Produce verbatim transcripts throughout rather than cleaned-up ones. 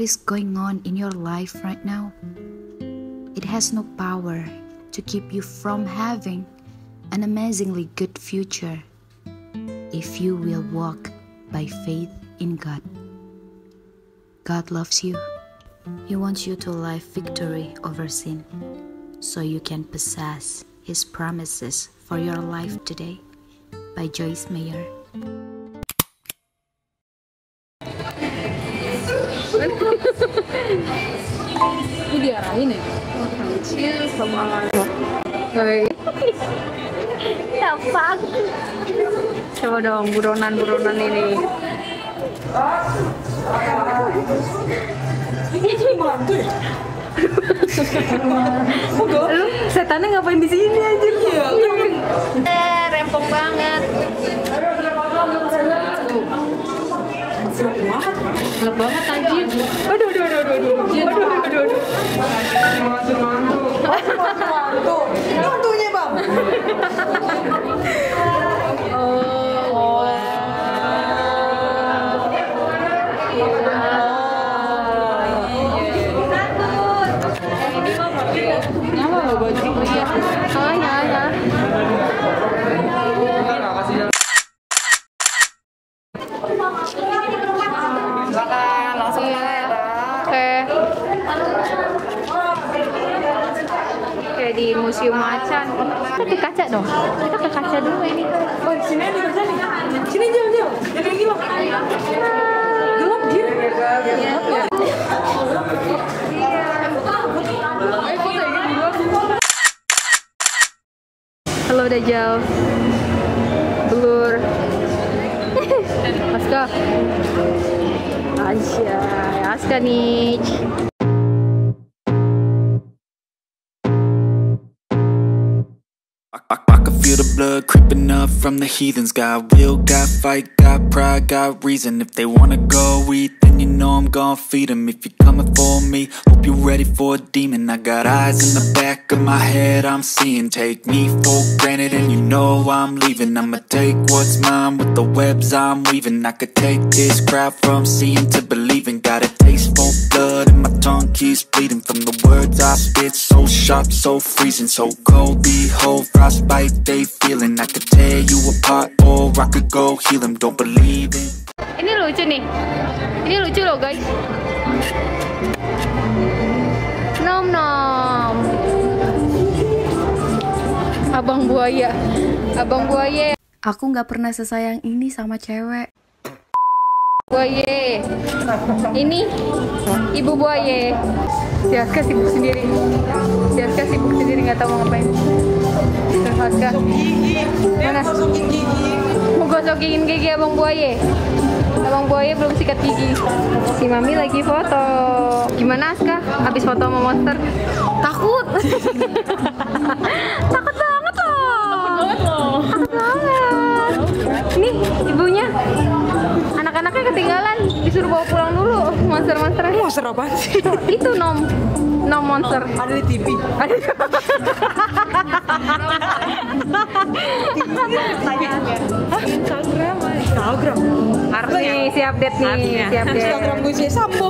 is going on in your life right now, it has no power to keep you from having an amazingly good future if you will walk by faith in God. God loves you. He wants you to live victory over sin so you can possess His promises for your life today. By Joyce Meyer. Ini diarahin ya? Kecil sama Hei apa? Coba dong buronan-buronan ini. Ini mantu ya? Lu setannya ngapain di sini anjir? Iya, eh, rempong banget. Gelap banget anjir. Aduh, aduh, aduh, aduh, aduh, aduh, aduh, aduh, aduh. Mantu, mantu. Mantu. Mantunya bang. Oh. Nyala loh baju. Iya. Oh nyala. Silakan langsung ya. Oke. Kayak di museum macan. Kita ke kaca dong. Kita ke kaca dulu ini. Oh sini ada kaca nih. Sini jauh jauh. Jadi lagi bang. Gelap dia. Gelap ya. Halo Dajjal. Blur. Aska. Asia, Aska nih. I, I can feel the blood creeping up from the heathens. Got will, got fight, got pride, got reason. If they wanna go eat, then you know I'm gon' feed them. If you're coming for me, hope you're ready for a demon. I got eyes in the back of my head, I'm seeing. Take me for granted and you know I'm leaving. I'ma take what's mine with the webs I'm weaving. I could take this crowd from seeing to believing. Got a taste for blood and my tongue keeps bleeding from the words I spit. So sharp, so freezing, so cold. Behold, frostbite they feeling. I could tear you apart or I could go heal them. Don't believe in. Ini lucu nih. Ini lucu loh guys. Nom nom. Abang buaya. Abang buaya. Aku nggak pernah sesayang ini sama cewek. Buaya. Ini ibu buaya. Si Aska sibuk sendiri. Si Aska sibuk sendiri nggak tahu mau ngapain. Aska. Mana? Mau gosokin gigi abang buaya. Abang buaya belum sikat gigi. Si Mami lagi foto. Gimana Aska? Habis foto sama monster? Takut. Takut banget loh. Takut banget loh. Takut banget. Nih ibunya. Anak-anaknya ketinggalan, disuruh bawa pulang dulu monster-monsternya. Monster apa sih? Itu nom, nom monster. Oh, ada di T V. Ada. Pertanyaannya. Instagram, Instagram. Harus nih, si update nih, si update. Instagram gue sih Sambo.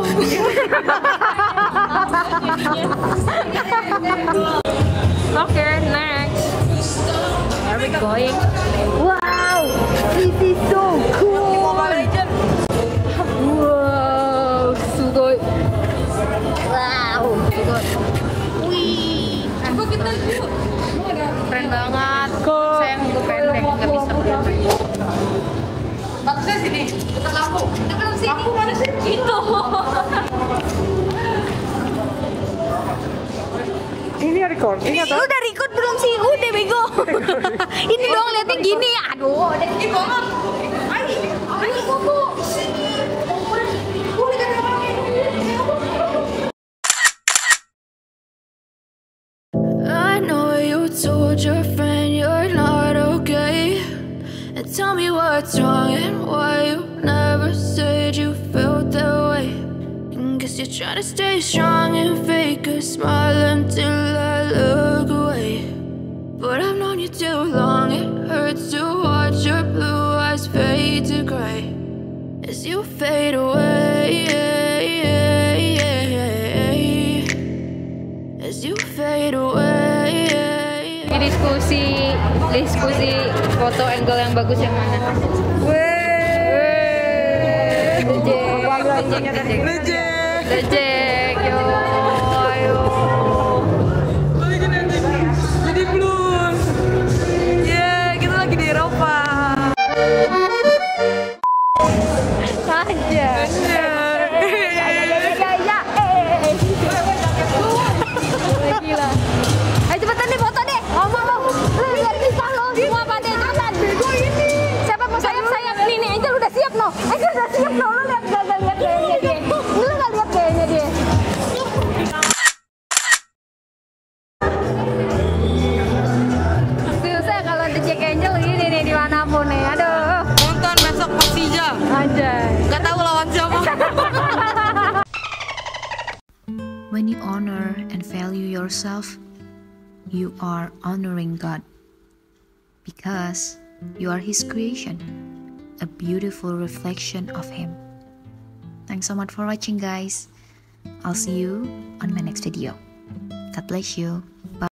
Oke, next. Where are we going? Wow, this is so cool. Wow, sugoi. Wow, sugoi. Wih, aku kita yuk. Keren banget. Sayang gue pendek, nggak bisa berdiri. Bagusnya sini, dekat lampu. Dekat sini. Lampu mana sih? Itu. Ini record. Ini udah record belum sih? Udah bego. Ini dong liatnya gini. Aduh, udah gini banget. Ayo, ayo koko. I know you told your friend you're not okay, and tell me what's wrong and why you never said you felt that way. And guess you're trying to stay strong and fake a smile until I look away. But I've known you too long, it hurts to watch your blue eyes fade to gray as you fade away. diskusi diskusi foto angle yang bagus yang mana. Weh, lejek, lejek, lejek, lejek, yo, ayo. Jadi blur. Yeah, kita lagi di Eropa. Aja. Gila. Ayo cepetan deh foto deh. Ngomong dong. Lu lihat kita lo semua pada jalan. Bego ini. Siapa mau sayap sayap nih nih. Angel udah siap no. Angel udah siap no. Lu lihat gak lihat gayanya dia. Lu nggak lihat gayanya dia. Susah kalau di Jack Angel gini nih dimanapun nih. Aduh. Nonton besok Persija. Aja. Gak tahu lawan siapa. When you honor and value yourself, you are honoring God because you are His creation, a beautiful reflection of Him. Thanks so much for watching, guys. I'll see you on my next video. God bless you.